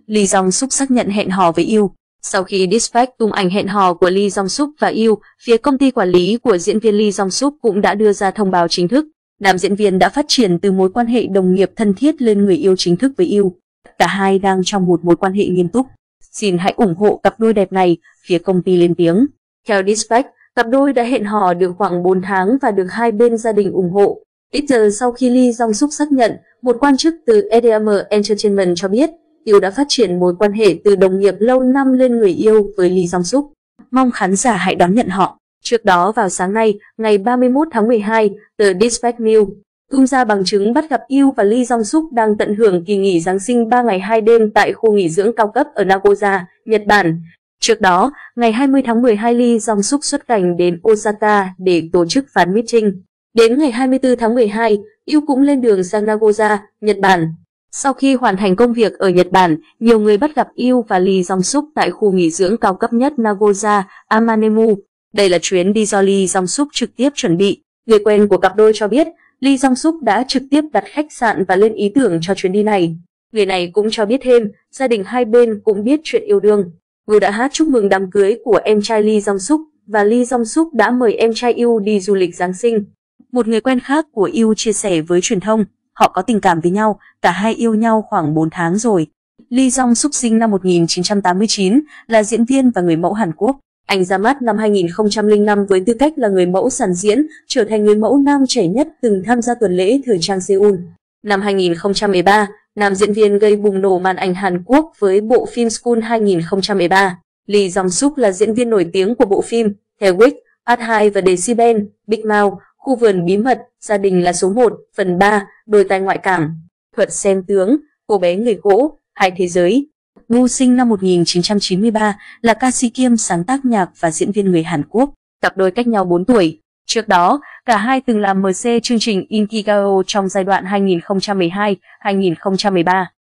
Lee Jong Suk xác nhận hẹn hò với Yoo. Sau khi Dispatch tung ảnh hẹn hò của Lee Jong Suk và Yoo, phía công ty quản lý của diễn viên Lee Jong Suk cũng đã đưa ra thông báo chính thức. Nam diễn viên đã phát triển từ mối quan hệ đồng nghiệp thân thiết lên người yêu chính thức với Yoo. Cả hai đang trong một mối quan hệ nghiêm túc. Xin hãy ủng hộ cặp đôi đẹp này, phía công ty lên tiếng. Theo Dispatch, cặp đôi đã hẹn hò được khoảng 4 tháng và được hai bên gia đình ủng hộ. Ít giờ sau khi Lee Jong Suk xác nhận, một quan chức từ EDM Entertainment cho biết Yoo đã phát triển mối quan hệ từ đồng nghiệp lâu năm lên người yêu với Lee Jong Suk. Mong khán giả hãy đón nhận họ. Trước đó vào sáng nay, ngày 31 tháng 12, tờ Dispatch News tung ra bằng chứng bắt gặp Yoo và Lee Jong Suk đang tận hưởng kỳ nghỉ Giáng sinh 3 ngày 2 đêm tại khu nghỉ dưỡng cao cấp ở Nagoya, Nhật Bản. Trước đó, ngày 20 tháng 12, Lee Jong Suk xuất cảnh đến Osaka để tổ chức fan meeting. Đến ngày 24 tháng 12, Yoo cũng lên đường sang Nagoya, Nhật Bản. Sau khi hoàn thành công việc ở Nhật Bản, nhiều người bắt gặp Yoo và Lee Jong Suk tại khu nghỉ dưỡng cao cấp nhất Nagoya, Amanemu. Đây là chuyến đi do Lee Jong Suk trực tiếp chuẩn bị. Người quen của cặp đôi cho biết Lee Jong Suk đã trực tiếp đặt khách sạn và lên ý tưởng cho chuyến đi này. Người này cũng cho biết thêm, gia đình hai bên cũng biết chuyện yêu đương. Yoo đã hát chúc mừng đám cưới của em trai Lee Jong Suk và Lee Jong Suk đã mời em trai Yoo đi du lịch Giáng sinh. Một người quen khác của Yoo chia sẻ với truyền thông, họ có tình cảm với nhau, cả hai yêu nhau khoảng 4 tháng rồi. Lee Jong Suk sinh năm 1989, là diễn viên và người mẫu Hàn Quốc. Anh ra mắt năm 2005 với tư cách là người mẫu sàn diễn, trở thành người mẫu nam trẻ nhất từng tham gia tuần lễ thời trang Seoul. Năm 2013, nam diễn viên gây bùng nổ màn ảnh Hàn Quốc với bộ phim School 2013. Lee Jong Suk là diễn viên nổi tiếng của bộ phim The Witch, Art 2 và Decibel, Big Mouth, Khu vườn bí mật, Gia đình là số 1, phần 3, Đôi tai ngoại cảm, Thuật xem tướng, Cô bé người gỗ, Hai thế giới. Yoo sinh năm 1993, là ca sĩ kiêm sáng tác nhạc và diễn viên người Hàn Quốc. Cặp đôi cách nhau 4 tuổi. Trước đó, cả hai từng làm MC chương trình Inkigao trong giai đoạn 2012-2013.